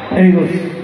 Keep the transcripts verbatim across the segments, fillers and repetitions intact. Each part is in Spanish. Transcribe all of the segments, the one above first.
Amigos.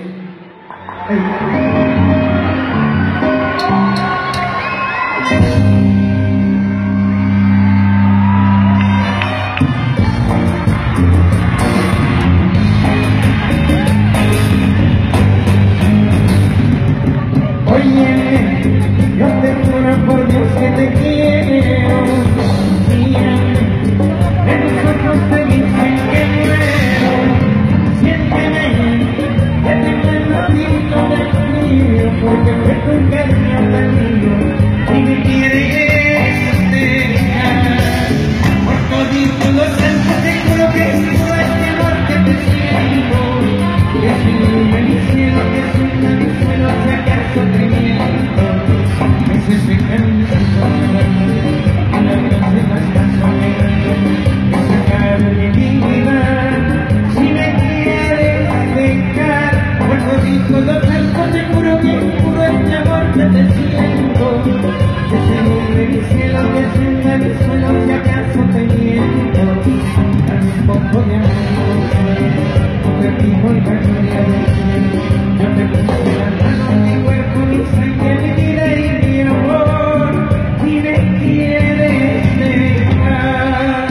Oye, yo te juro por Dios que te quiero. Mírame, en los ojos te dicen que muero. Siénteme, que te mando tito de frío, porque fue tu cariño tan mío y me quieres dejar. Por todito los santos te juro que es todo este amor que te siento. Que si no me cielo, que es un suelo, si acaso te miento. Es ese cariño que a la luz de las casualidades que sacar de mi vida. Si me quieres dejar, por todito los santos te juro que es puro este amor que te siento. Que se mueve mi cielo, que se en el suelo, si acaso te miento. Dame un poco de amor, te pido el gloria de ti. Yo te puse la mano en mi cuerpo, mi sangre, mi vida y mi amor, y me quieres dejar.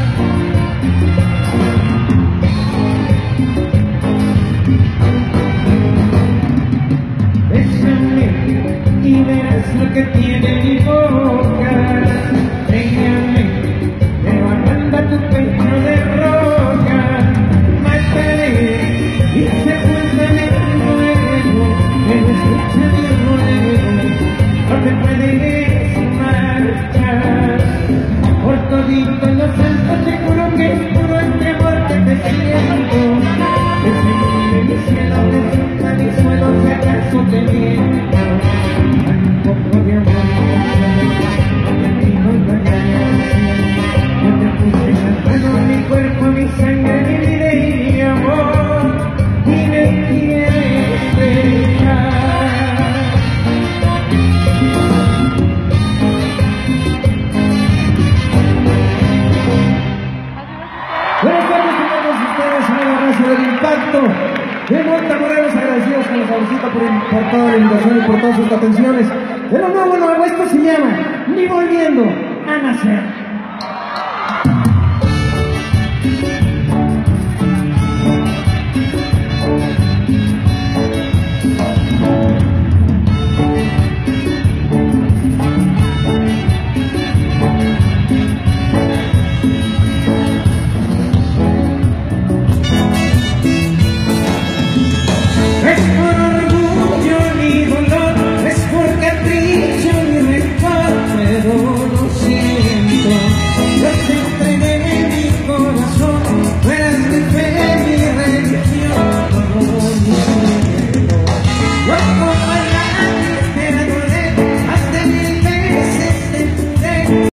Bésame y verás lo que tiene mi boca. Déjame, pero agranda tu pecho de roca. Mátale y sepúltame luego, pero escucha mi ruego, no te puedes marchar. Por todito los santos te juro que es puro este amor que te siento. Que se mueve mi cielo, que funda mi suelo, si acaso te miento. Dame un poco de amor, no te pido el gloria. Yo te puse la mano en mi cuerpo, mi sangre, mi vida y mi amor, y me quieres dejar. Buenas tardes con todos ustedes, una raza del impacto de Montamorelos, agradecidos con la saborcita por, por toda la invitación y por todas sus atenciones. De lo nuevo, lo nuevo, esto se llama Ni Volviendo a Nacer.